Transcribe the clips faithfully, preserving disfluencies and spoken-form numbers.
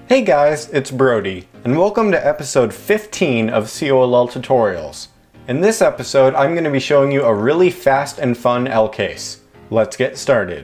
Hey guys, it's Brody, and welcome to episode fifteen of C O L L Tutorials. In this episode, I'm going to be showing you a really fast and fun L case. Let's get started.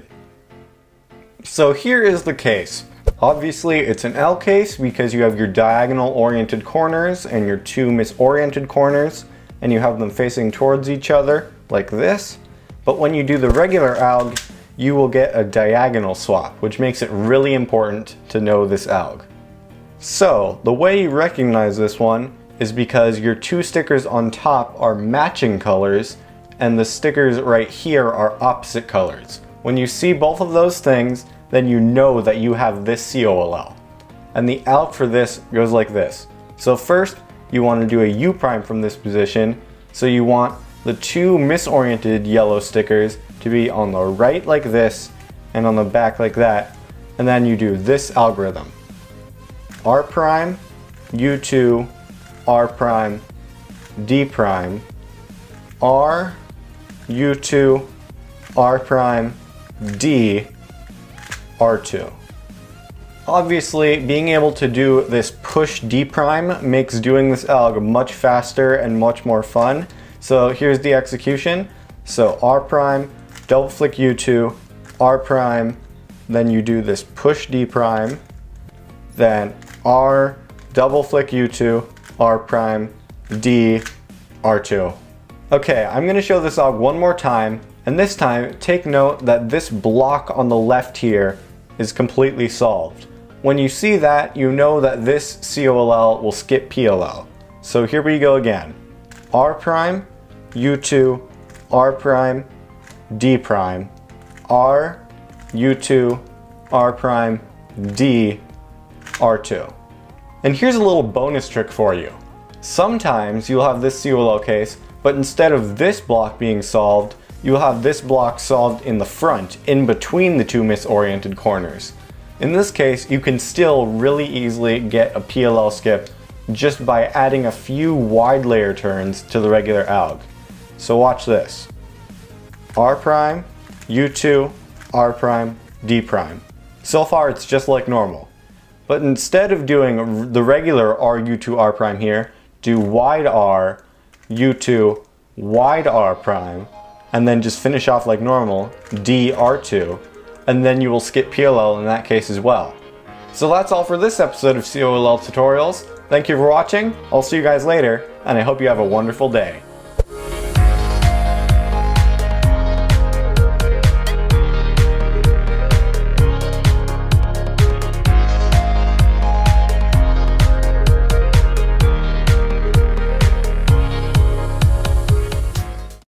So here is the case. Obviously, it's an L case because you have your diagonal oriented corners and your two misoriented corners, and you have them facing towards each other like this. But when you do the regular alg, you will get a diagonal swap, which makes it really important to know this alg. So, the way you recognize this one is because your two stickers on top are matching colors and the stickers right here are opposite colors. When you see both of those things, then you know that you have this C O L L. And the alg for this goes like this. So first, you want to do a U prime from this position, so you want the two misoriented yellow stickers to be on the right like this and on the back like that, and then you do this algorithm. R prime, U two, R prime, D prime, R, U two, R prime, D, R two. Obviously, being able to do this push D prime makes doing this alg much faster and much more fun. So here's the execution. So R prime, double flick U two, R prime, then you do this push D prime, then R, double flick U two, R prime, D, R two. Okay, I'm going to show this alg one more time, and this time take note that this block on the left here is completely solved. When you see that, you know that this C O L L will skip P L L. So here we go again. R prime, U two, R prime, D prime, R, U two, R prime, D, R two. And here's a little bonus trick for you. Sometimes you'll have this C O L L case, but instead of this block being solved, you'll have this block solved in the front, in between the two misoriented corners. In this case, you can still really easily get a P L L skip just by adding a few wide layer turns to the regular alg. So watch this. R prime, U two, R prime, D prime. So far it's just like normal. But instead of doing the regular R, U two, R prime here, do wide R, U two, wide R prime, and then just finish off like normal, D, R two, and then you will skip P L L in that case as well. So that's all for this episode of C O L L Tutorials. Thank you for watching, I'll see you guys later, and I hope you have a wonderful day.